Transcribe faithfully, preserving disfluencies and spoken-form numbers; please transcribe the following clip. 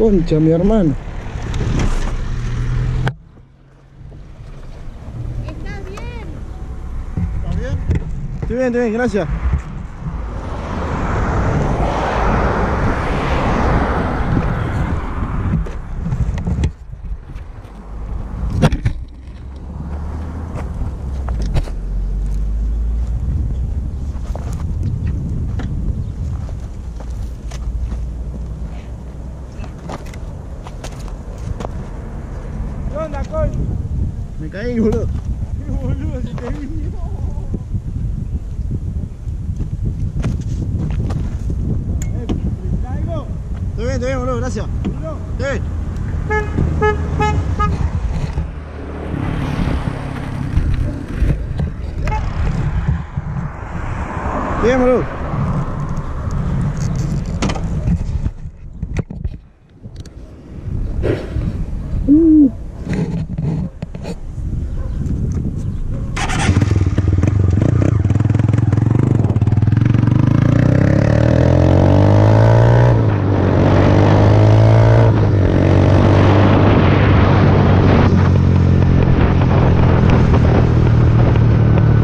concha, mi hermano. ¿Estás bien? ¿Estás bien? Estoy bien, estoy bien, gracias. ¿Qué onda, Col? Me caí, boludo. Qué boludo, si te vi. Eh, ¿necesitas algo? Estoy bien, estoy bien, boludo, gracias. ¿Seguro? Sí. Estoy bien, boludo.